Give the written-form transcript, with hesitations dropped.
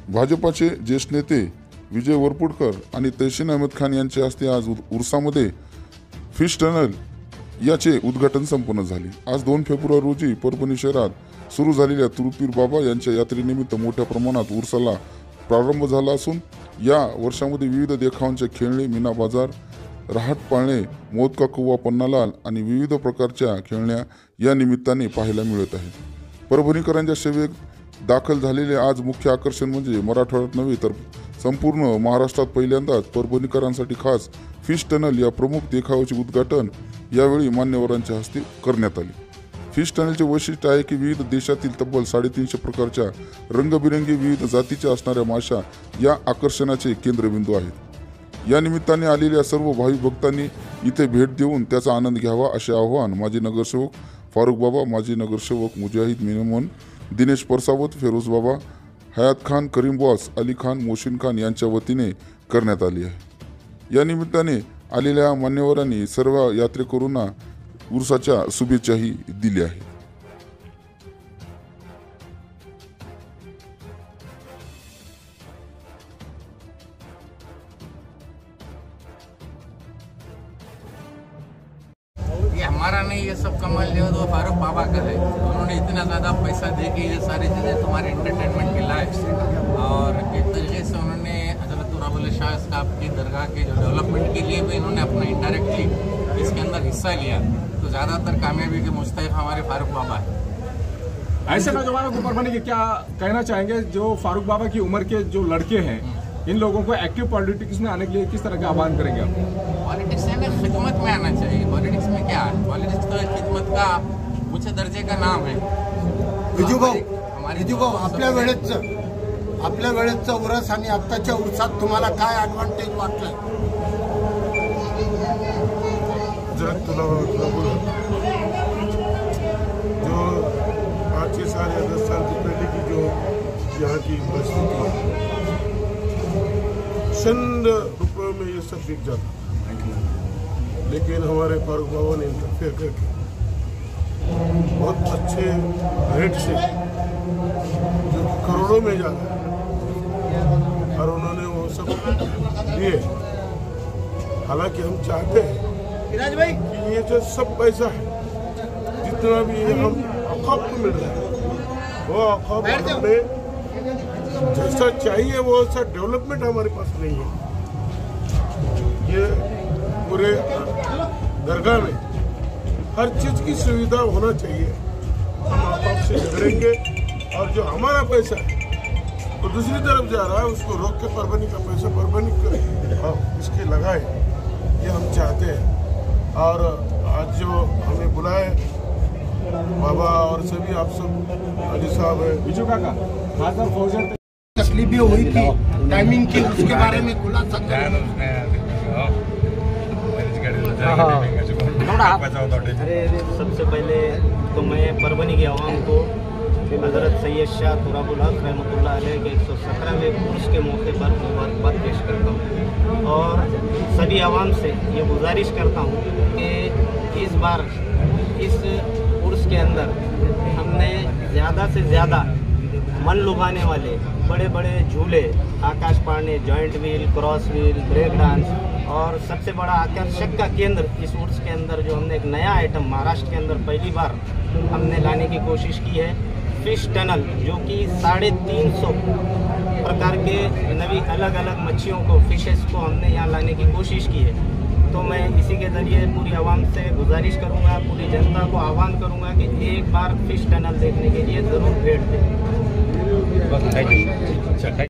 भाजपाचे ज्येष्ठ नेते विजय वरपुडकर आणि तहसीन अहमद खान यांच्या हस्ते आज उर्सामध्ये फिश टनल याचे उद्घाटन संपन्न झाले। आज 2 फेब्रुवारी रोजी परभणी शहरात सुरू झालेल्या तुरुपीर बाबा यांच्या यात्रेनिमित्त मोठ्या प्रमाणात उर्साला प्रारंभ झाला असून या वर्षामध्ये विविध देखावांचे खेळणे, मीना बाजार, रहाट पाळणे, मौत का कुवा पन्नालाल आणि विविध प्रकारच्या खेळण्या या निमित्ताने पाहायला मिळत आहेत। परभणीकरांच्या सेवेत दाखल झालेले आज मुख्य आकर्षण म्हणजे मराठवाड्यात नव्हे तर संपूर्ण महाराष्ट्रात पहिल्यांदाच परभणीकरांसाठी खास फिश टनल या प्रमुख देखाव्याचे उद्घाटन यावेळी मान्यवरांच्या हस्ते करण्यात आले। फिश टनलचे वैशिष्ट्य आहे की विविध देशातील तब्बल 350 प्रकारच्या रंगबिरंगी विविध जातीच्या असणाऱ्या माशा या आकर्षणाचे केंद्रबिंदू आहेत। या निमित्ताने आलेल्या सर्व भाविक भक्तांनी इथे भेट देऊन त्याचा आनंद घ्यावा असे आवाहन माजी नगरसेवक फारुक बाबा, माजी नगरसेवक मुजाहिद मेमन, दिनेश परसावत, फेरोज बाबा, हयात खान, करीम बॉस, अली खान, मोहसिन खान यांच्या वतीने करण्यात आली आहे। या निमित्ताने आलेल्या मान्यवरांनी सर्व यात्रेकरूंना उर्साच्या शुभेच्छाही दिल्या आहेत। ये हमारा नहीं, ये सब कमाल जो वो फारूक बाबा का है। उन्होंने इतना ज़्यादा पैसा दे के ये सारी चीज़ें तुम्हारे एंटरटेनमेंट के लायक, और एक तरीके से उन्होंने हज़रत तुराबुल शाह साहब की दरगाह के जो डेवलपमेंट के लिए भी इन्होंने अपना इनडायरेक्टली इसके अंदर हिस्सा लिया। तो ज़्यादातर कामयाबी के मुस्तहिक हमारे फारूक बाबा है। ऐसे नौजवानों को परभणी के क्या कहना चाहेंगे जो फारूक बाबा की उम्र के जो लड़के हैं, इन लोगों को एक्टिव पॉलिटिक्स में आने के लिए किस तरह का आह्वान करेंगे आप? पॉलिटिक्स में खिदमत में आना चाहिए। पॉलिटिक्स में क्या है, पॉलिटिक्स तो खिदमत का उच्च दर्जे का नाम है। विजू भाऊ, आपल्या वेळेचं उरस आणि आत्ताच्या उरसात तुम्हाला काय ऍडव्हान्टेज वाटलं? जो 5 साल या 10 साल की पहले की जो यहाँ की परिस्थिति है, चंद रुपयों में ये सब बिक जाता, लेकिन हमारे फारूक बाबा ने इंटरफेयर करके बहुत अच्छे रेट से जो करोड़ों में जा रहा है, और उन्होंने वो सब दिए। हालांकि हम चाहते हैं कि ये जो सब पैसा है, जितना भी हम अखौफ मिल रहा है, वो अखौफ हमें जैसा चाहिए वो ऐसा डेवलपमेंट हमारे पास नहीं है। ये पूरे दरगाह में हर चीज की सुविधा होना चाहिए। हम आप से झगड़ेंगे और जो हमारा पैसा है वो दूसरी तरफ जा रहा है, उसको रोक के परभणी का पैसा परभणी इसके लगाए, ये हम चाहते हैं। और आज जो हमें बुलाए बाबा और सभी आप सब अली साहब है, बिजू काका, खासदार फौजन तकलीफ भी हुई थी टाइमिंग की, उसके बारे में खुलासा सबसे पहले तो मैं परभणी की आवाम को हज़रत सैयद शाह तुराबुल हक रहमतुल्लाह अलैह के 117वें उर्स के मौके पर मुबारकबाद पेश करता हूँ, और सभी आवाम से ये गुजारिश करता हूँ कि इस बार इस उर्स के अंदर हमने ज़्यादा से ज़्यादा मन लुभाने वाले बड़े बड़े झूले, आकाश पाळणे, giant wheel, cross wheel, break dance, और सबसे बड़ा आकर्षक का केंद्र इस उर्स के अंदर जो हमने एक नया आइटम महाराष्ट्र के अंदर पहली बार हमने लाने की कोशिश की है, फिश टनल, जो कि 350 प्रकार के नवी अलग अलग मच्छियों को, फिशेस को हमने यहाँ लाने की कोशिश की है। तो मैं इसी के ज़रिए पूरी आवाम से गुजारिश करूँगा, पूरी जनता को आह्वान करूँगा कि एक बार फिश टनल देखने के लिए ज़रूर भेंट दें।